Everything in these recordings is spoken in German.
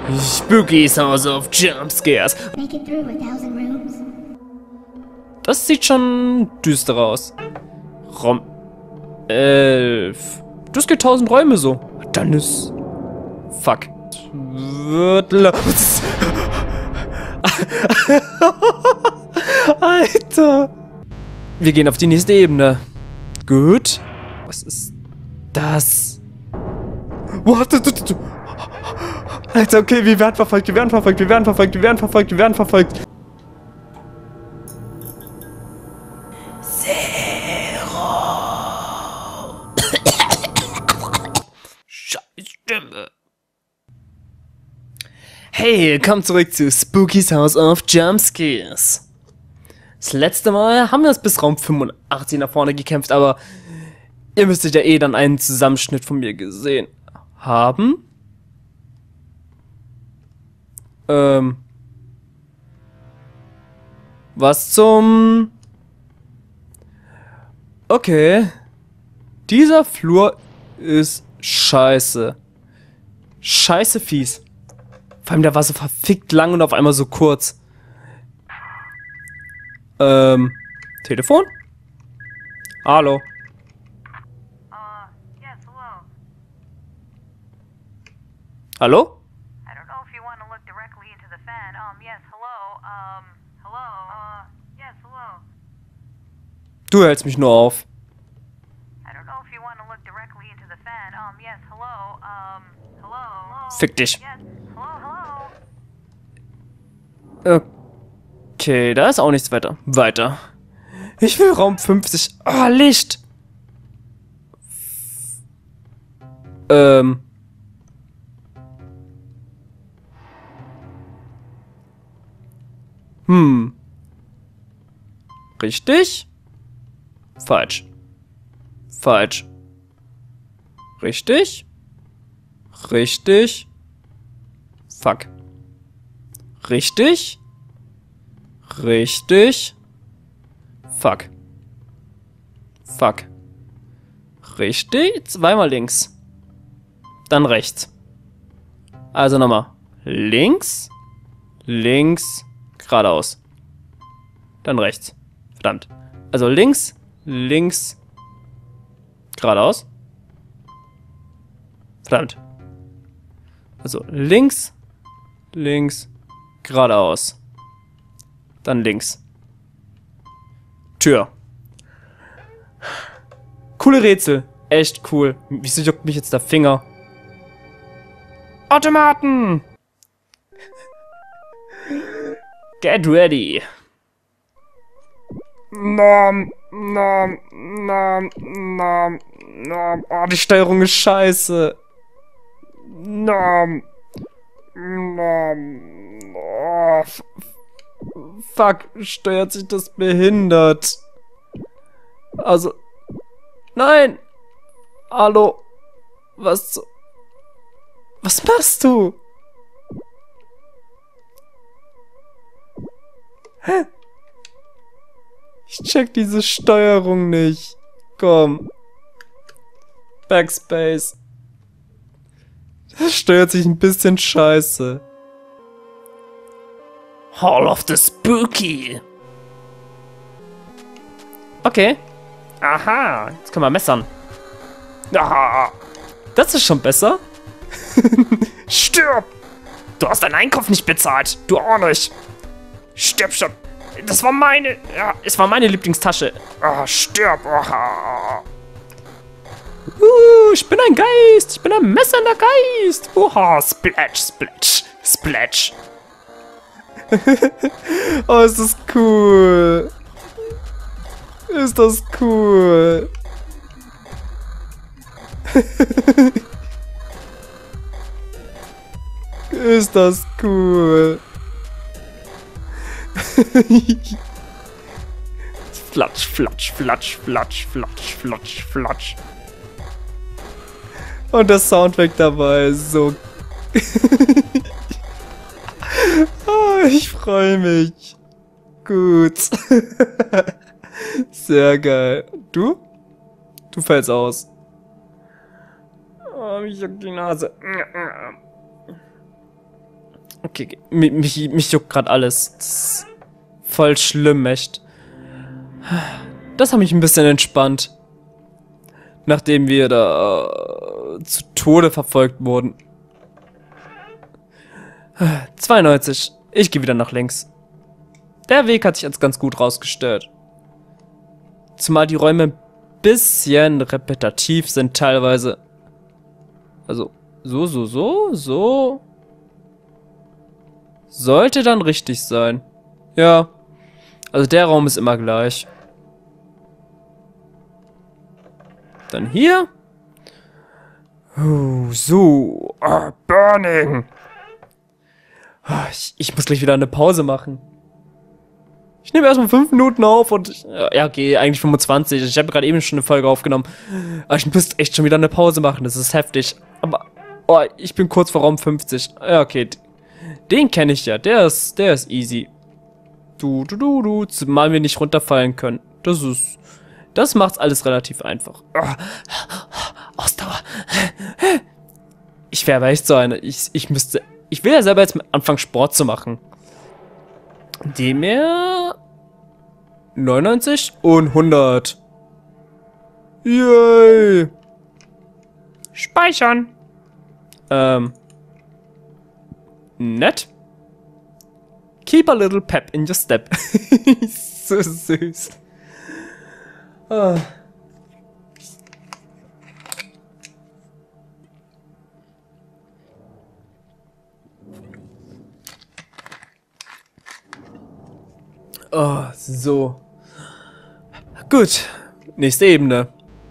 Spooky's House of Jumpscares. Make it through 1,000 rooms. Das sieht schon düster aus. Raum 11. Das geht 1000 Räume so. Dann ist... Fuck. Alter. Wir gehen auf die nächste Ebene. Gut. Was ist das? What? Alter, okay, wir werden verfolgt, wir werden verfolgt, wir werden verfolgt, wir werden verfolgt, wir werden verfolgt. Scheiß Stimme. Hey, komm zurück zu Spooky's House of Jumpscares. Das letzte Mal haben wir es bis Raum 85 nach vorne gekämpft, aber ihr müsstet ja eh dann einen Zusammenschnitt von mir gesehen haben. Was zum... Okay. Dieser Flur ist scheiße. Scheiße fies. Vor allem, der war so verfickt lang und auf einmal so kurz. Telefon? Hallo? Yes, hello. Hallo? I don't know if you want to look directly into the fan. Yes, hello. Hello. Yes, hello. Du hältst mich nur auf. I don't know if you want to look directly into the fan. Yes, hello. Hello. Fick dich. Yes, hello. Okay, da ist auch nichts weiter. Weiter. Ich will Raum 50. Ah, Licht. Richtig? Falsch. Falsch. Richtig? Richtig? Fuck. Richtig? Richtig? Fuck. Fuck. Richtig? Zweimal links. Dann rechts. Also nochmal. Links. Links. Geradeaus. Dann rechts. Verdammt. Also links. Links. Geradeaus. Verdammt. Also links. Links. Geradeaus. Dann links. Tür. Coole Rätsel. Echt cool. Wieso juckt mich jetzt der Finger? Automaten! Get ready. Nom. Oh, die Steuerung ist scheiße. Oh, fuck, steuert sich das behindert. Also, nein. Hallo. Was machst du? Hä? Ich check diese Steuerung nicht. Komm. Backspace. Das steuert sich ein bisschen scheiße. Hall of the Spooky. Okay. Aha, jetzt können wir messern. Aha, das ist schon besser. Stirb! Du hast deinen Einkauf nicht bezahlt. Du auch nicht. Stirb. Das war meine... Ja, es war meine Lieblingstasche. Oh, stirb. Oh. Ich bin ein Geist. Ich bin ein messernder Geist. Oha, Splatsch. Oh, ist das cool. Ist das cool. Ist das cool. Flatsch. Und der Soundtrack dabei ist so... Oh, ich freue mich. Gut. Sehr geil. Du? Du fällst aus. Oh, mich juckt die Nase. Okay, mich juckt gerade alles. Das ist voll schlimm, echt. Das hat mich ein bisschen entspannt. Nachdem wir da zu Tode verfolgt wurden. 92. Ich gehe wieder nach links. Der Weg hat sich als ganz gut rausgestellt. Zumal die Räume ein bisschen repetitiv sind teilweise. Also, so. Sollte dann richtig sein. Ja. Also der Raum ist immer gleich. Dann hier. So. Burning. Ich muss gleich wieder eine Pause machen. Ich nehme erstmal 5 Minuten auf und... Ja, okay, eigentlich 25. Ich habe gerade eben schon eine Folge aufgenommen. Aber ich muss echt schon wieder eine Pause machen. Das ist heftig. Aber... Oh, ich bin kurz vor Raum 50. Ja, okay. Den kenne ich ja. Der ist easy. Zumal wir nicht runterfallen können. Das macht's alles relativ einfach. Ausdauer. Ich wäre aber echt so eine. Ich will ja selber jetzt anfangen, Sport zu machen. Dem er 99 und 100. Yay. Speichern. Nett. Keep a little pep in your step. So süß. Ah. Oh, so. Gut. Nächste Ebene.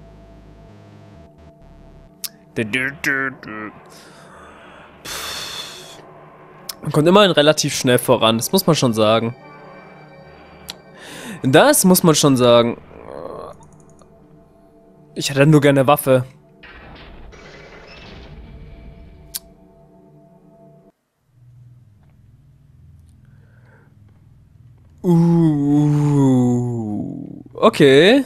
Man kommt immerhin relativ schnell voran, das muss man schon sagen. Das muss man schon sagen. Ich hätte nur gerne eine Waffe. Okay.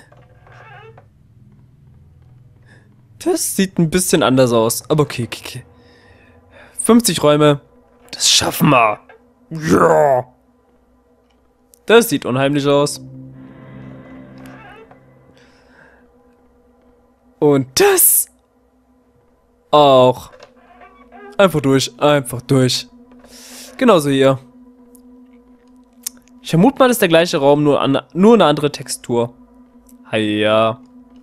Das sieht ein bisschen anders aus. Aber okay. 50 Räume. Das schaffen wir. Ja. Das sieht unheimlich aus. Und das auch. Einfach durch. Genauso hier. Ich vermute mal, das ist der gleiche Raum, nur eine andere Textur. Hiya.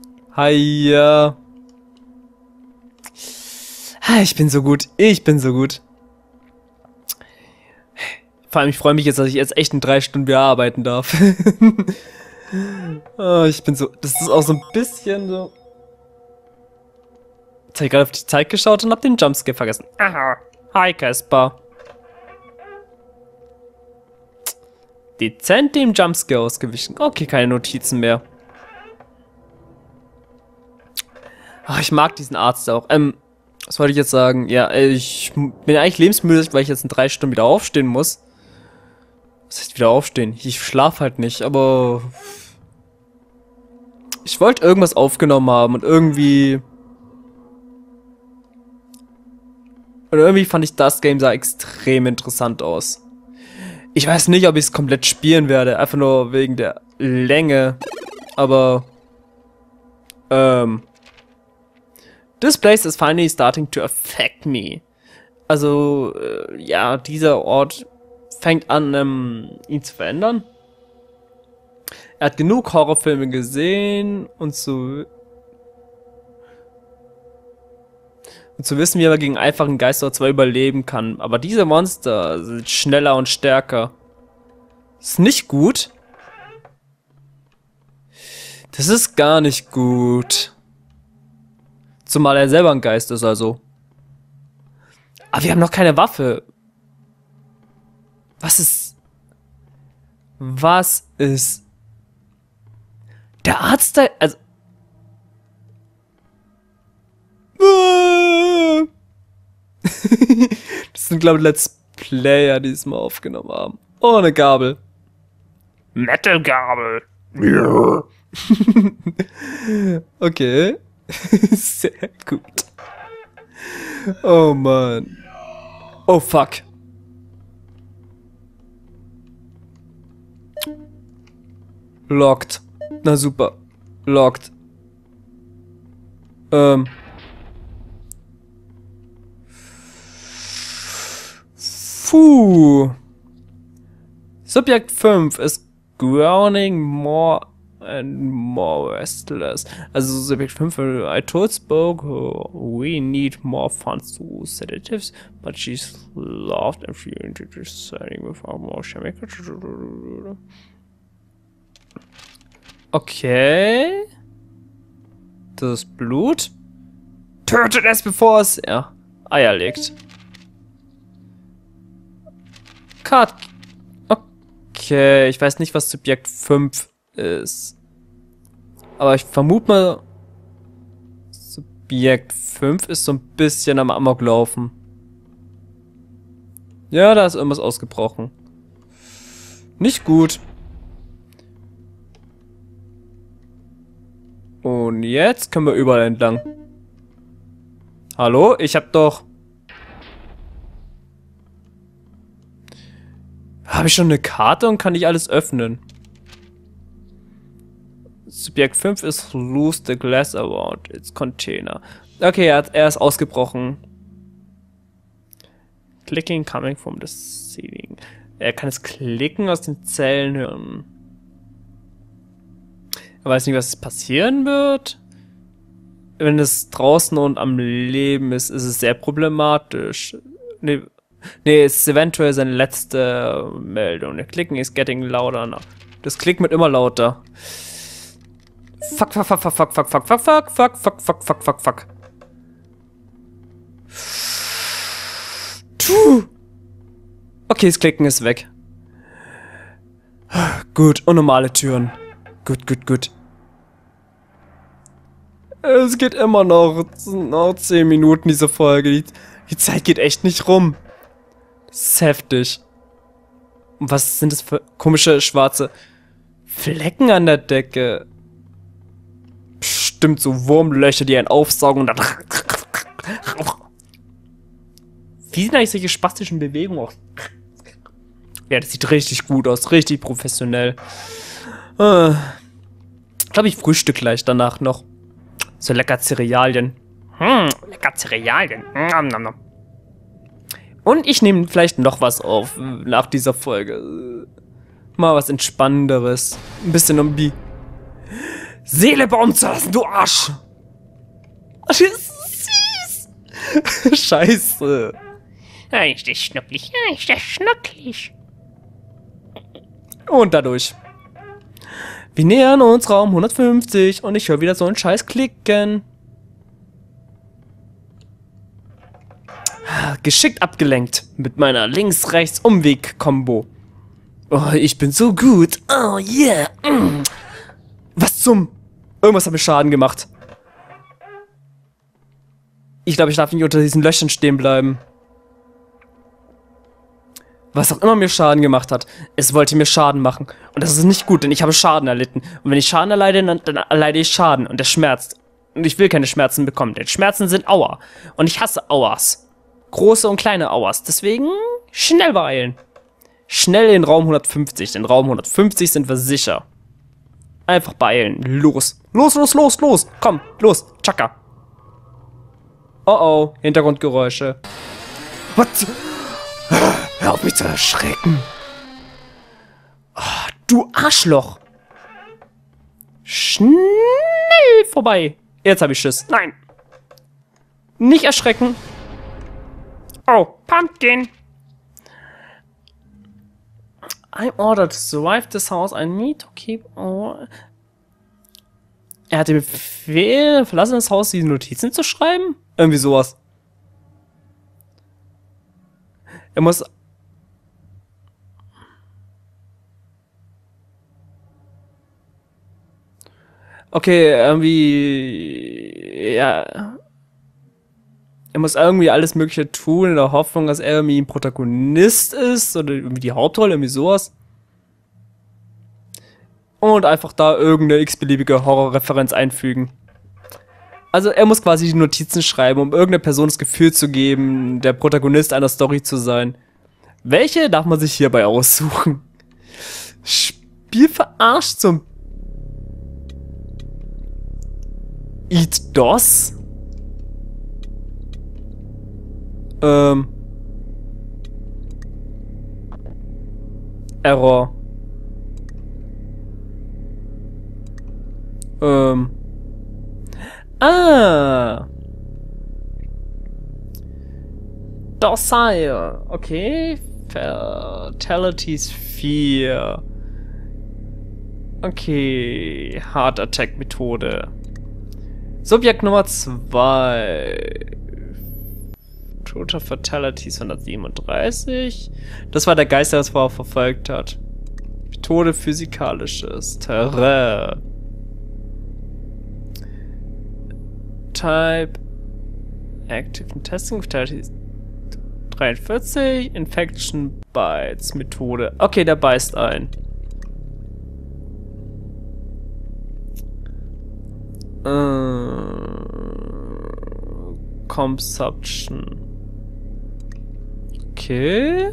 Ich bin so gut. Vor allem, ich freue mich jetzt, dass ich jetzt echt in 3 Stunden wieder arbeiten darf. Ich bin so... Das ist auch so ein bisschen so... Jetzt habe ich gerade auf die Zeit geschaut und habe den Jumpscare vergessen. Aha. Hi, Caspar. Dezent dem Jumpscare ausgewichen. Okay, keine Notizen mehr. Ich mag diesen Arzt auch. Was wollte ich jetzt sagen? Ja, ich bin eigentlich lebensmüde, weil ich jetzt in 3 Stunden wieder aufstehen muss. Was heißt wieder aufstehen? Ich schlafe halt nicht, aber... Ich wollte irgendwas aufgenommen haben und irgendwie... Und irgendwie fand ich, das Game sah extrem interessant aus. Ich weiß nicht, ob ich es komplett spielen werde, einfach nur wegen der Länge. Aber... This place is finally starting to affect me. Also, ja, dieser Ort fängt an, ihn zu verändern. Er hat genug Horrorfilme gesehen und zu wissen, wie er gegen einfachen Geister zwar überleben kann. Aber diese Monster sind schneller und stärker. Ist nicht gut. Das ist gar nicht gut. Zumal er selber ein Geist ist, also. Aber wir haben noch keine Waffe. Was ist... Der Arzt da... Also... Das sind, glaube ich, Let's Player, die es mal aufgenommen haben. Oh, eine Gabel. Metal-Gabel. Okay. Sehr gut. Oh, Mann. Oh, fuck. Locked. Na super. Locked. Puh. Subject 5 is groaning more and more restless. Also Subject 5, I told Spoke, we need more funds to sedatives, but she's loved and she introduced setting without more chemicals. Okay. Das Blut. Tötet es, bevor es Eier legt. Cut. Okay, ich weiß nicht, was Subjekt 5 ist. Aber ich vermute mal, Subjekt 5 ist so ein bisschen am Amoklaufen. Ja, da ist irgendwas ausgebrochen. Nicht gut. Und jetzt können wir überall entlang. Hallo? Ich hab doch... Habe ich schon eine Karte und kann ich alles öffnen? Subjekt 5 ist loose the glass around its container. Okay, er ist ausgebrochen. Clicking coming from the ceiling. Er kann es klicken aus den Zellen hören. Er weiß nicht, was passieren wird. Wenn es draußen und am Leben ist, ist es sehr problematisch. Nee, es ist eventuell seine letzte Meldung. Der Klicken is getting louder now. Das Klicken wird immer lauter. Fuck. Okay, das Klicken ist weg. Gut, und normale Türen. Gut. Es geht immer noch 10 Minuten, diese Folge. Die Zeit geht echt nicht rum. Das ist heftig. Und was sind das für komische schwarze Flecken an der Decke? Bestimmt so Wurmlöcher, die einen aufsaugen und dann... Wie sind eigentlich solche spastischen Bewegungen aus? Ja, das sieht richtig gut aus. Richtig professionell. Ich glaube, ich frühstück gleich danach noch. So lecker Cerealien. Lecker Cerealien. Und ich nehme vielleicht noch was auf nach dieser Folge. Mal was Entspannenderes. Ein bisschen um die Seele bei uns zu lassen, du Arsch. Das ist süß. Scheiße. Ist das schnucklig. Und dadurch. Wir nähern uns Raum 150 und ich höre wieder so einen Scheiß klicken. Geschickt abgelenkt mit meiner Links-Rechts-Umweg-Kombo. Oh, ich bin so gut. Oh yeah. Was zum... Irgendwas hat mir Schaden gemacht. Ich glaube, ich darf nicht unter diesen Löchern stehen bleiben. Was auch immer mir Schaden gemacht hat, es wollte mir Schaden machen. Und das ist nicht gut, denn ich habe Schaden erlitten. Und wenn ich Schaden erleide, dann erleide ich Schaden. Und der schmerzt. Und ich will keine Schmerzen bekommen, denn Schmerzen sind Aua. Und ich hasse Auas. Große und kleine Auas. Deswegen schnell beeilen. Schnell in Raum 150. In Raum 150 sind wir sicher. Einfach beeilen. Los. Los. Komm, los. Chaka. Oh. Hintergrundgeräusche. Was? Hör auf mich zu erschrecken. Oh, du Arschloch. Schnell vorbei. Jetzt habe ich Schiss. Nein. Nicht erschrecken. Oh, Pumpkin. I'm ordered to survive this house. I need to keep... Oh. Er hat den Befehl, verlassen das Haus, die Notizen zu schreiben? Irgendwie sowas. Er muss... Okay, irgendwie... Ja... Er muss irgendwie alles Mögliche tun, in der Hoffnung, dass er irgendwie ein Protagonist ist, oder irgendwie die Hauptrolle, irgendwie sowas. Und einfach da irgendeine x-beliebige Horrorreferenz einfügen. Also er muss quasi die Notizen schreiben, um irgendeiner Person das Gefühl zu geben, der Protagonist einer Story zu sein. Welche darf man sich hierbei aussuchen? Spiel verarscht so ein Eat DOS? Error. Docile. Okay. Fatalities 4. Okay. Heart Attack Methode. Subjekt Nummer 2. Total Fatalities 137. Das war der Geist, der das vorher verfolgt hat. Methode physikalisches. Terrain. Type. Active Testing. Fatalities 43. Infection Bites. Methode. Okay, der beißt ein. Consumption. Okay.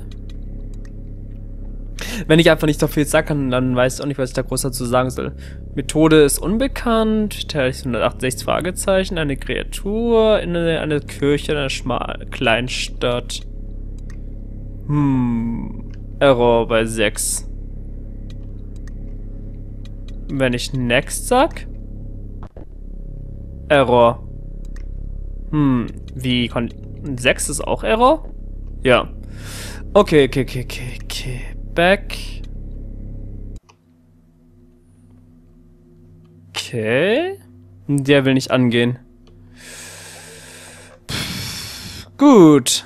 Wenn ich einfach nicht so viel sagen, dann weiß ich auch nicht, was ich da groß dazu sagen soll. Methode ist unbekannt. 168 Fragezeichen. Eine Kreatur in eine Kirche in einer kleinen Stadt. Error bei 6. Wenn ich Next sag. Error. Wie 6 ist auch Error? Ja. Okay. Back. Okay. Der will nicht angehen. Gut.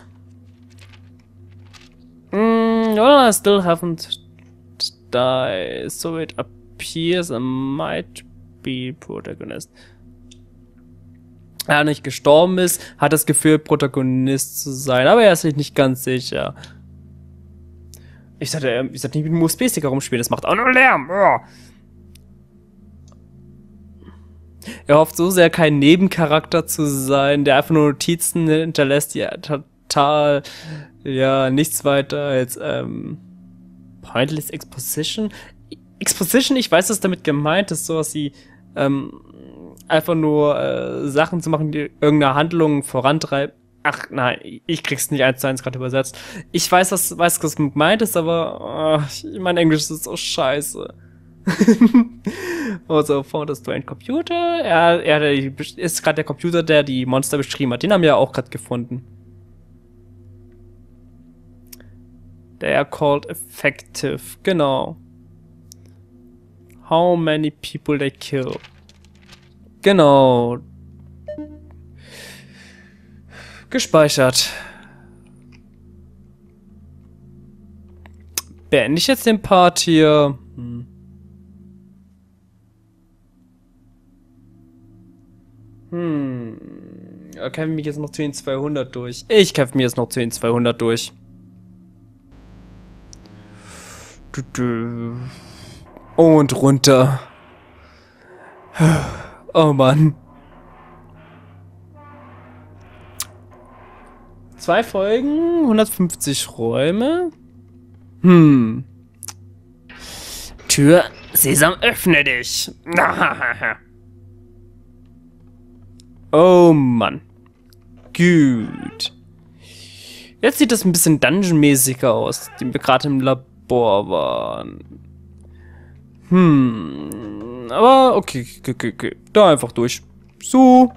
Well, I still haven't died. So it appears I might be protagonist. Er nicht gestorben ist, hat das Gefühl, Protagonist zu sein, aber er ist sich nicht ganz sicher. Ich sollte nicht mit dem USB-Stick herumspielen, das macht auch nur Lärm. Oh. Er hofft so sehr, kein Nebencharakter zu sein, der einfach nur Notizen hinterlässt, die total, ja, nichts weiter als, Pointless Exposition. Exposition, ich weiß, was damit gemeint ist, sowas wie, einfach nur Sachen zu machen, die irgendeine Handlung vorantreiben. Ach nein, ich krieg's nicht 1:1 gerade übersetzt. Ich weiß, was gemeint ist, aber mein Englisch ist so scheiße. Also, found a strange computer. Er ist gerade der Computer, der die Monster beschrieben hat. Den haben wir ja auch gerade gefunden. Der called effective. Genau. How many people they kill. Genau. Gespeichert. Beende ich jetzt den Part hier. Kämpfe mich jetzt noch zu den 200 durch. Ich kämpfe mich jetzt noch zu den 200 durch. Und runter. Oh Mann. 2 Folgen, 150 Räume. Tür, Sesam, öffne dich. Oh Mann. Gut. Jetzt sieht das ein bisschen Dungeon-mäßiger aus, die wir gerade im Labor waren. Aber okay. Da einfach durch. So.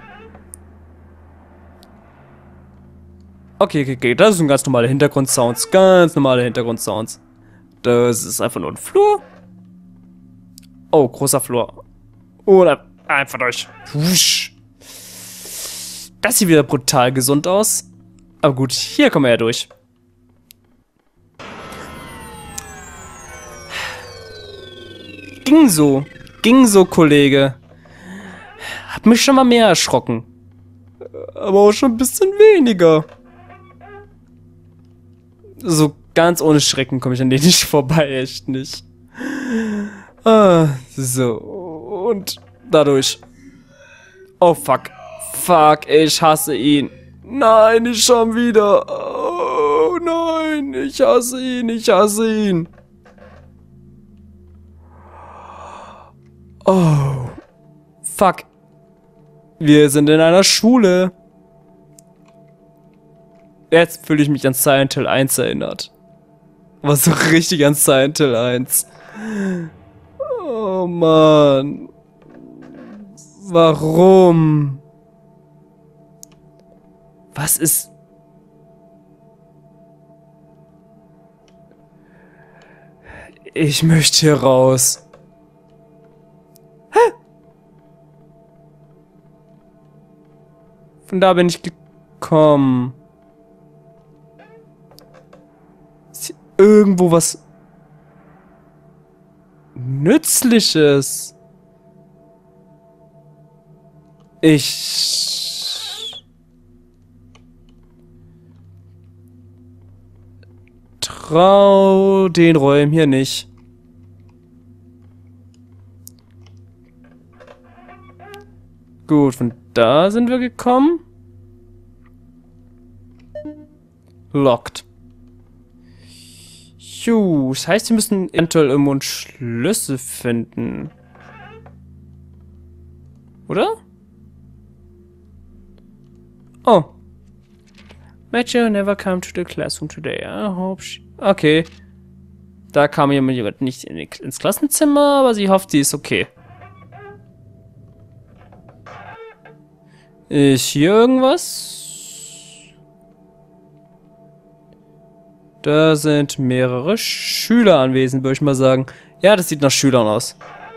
Okay. Das sind ganz normale Hintergrundsounds. Das ist einfach nur ein Flur. Oh, großer Flur. Oder einfach durch. Wusch. Das sieht wieder brutal gesund aus. Aber gut, hier kommen wir ja durch. Ging so, Kollege. Hab mich schon mal mehr erschrocken. Aber auch schon ein bisschen weniger. So ganz ohne Schrecken komme ich an denen nicht vorbei, echt nicht. So. Und dadurch. Oh, fuck. Fuck, ich hasse ihn. Nein, nicht schon wieder. Oh, nein, ich hasse ihn. Oh. Fuck. Wir sind in einer Schule. Jetzt fühle ich mich an Silent Hill 1 erinnert. Aber so richtig an Silent Hill 1. Oh Mann. Warum? Was ist... Ich möchte hier raus. Hä? Von da bin ich gekommen. Ist hier irgendwo was Nützliches? Ich trau den Räumen hier nicht. Gut, von da sind wir gekommen. Locked. Das heißt, wir müssen eventuell irgendwo einen Schlüssel finden. Oder? Oh. Matthew never come to the classroom today. I hope she... Okay. Da kam jemand nicht ins Klassenzimmer, aber sie hofft, sie ist okay. Ist hier irgendwas? Da sind mehrere Schüler anwesend, würde ich mal sagen. Ja, das sieht nach Schülern aus.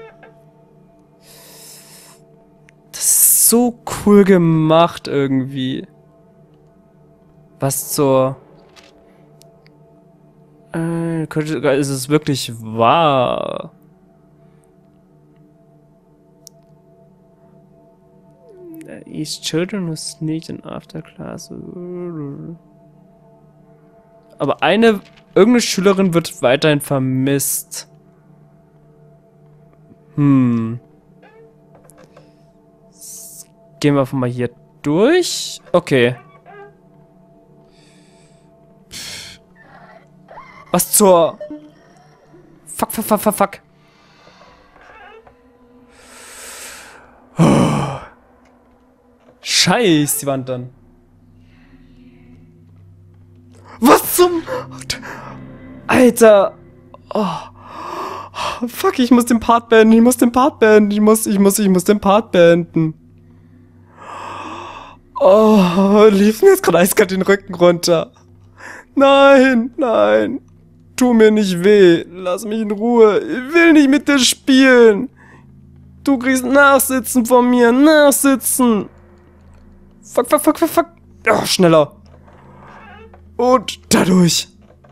Das ist so cool gemacht irgendwie. Was zur... ist es wirklich wahr? Each children who sneaked in after class. Aber irgendeine Schülerin wird weiterhin vermisst. Gehen wir einfach mal hier durch. Okay. Was zur... Fuck. Oh. Scheiß, die Wand dann. Was zum... Alter. Oh. Fuck, ich muss den Part beenden. Ich muss den Part beenden. Oh, lief mir jetzt gerade eiskalt den Rücken runter. Nein. Tu mir nicht weh. Lass mich in Ruhe. Ich will nicht mit dir spielen. Du kriegst Nachsitzen von mir. Nachsitzen. Fuck. Oh, schneller. Und dadurch.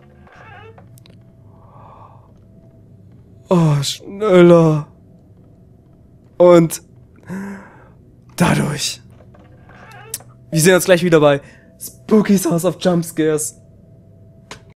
Oh, schneller. Und dadurch. Wir sehen uns gleich wieder bei Spooky House of Jumpscares.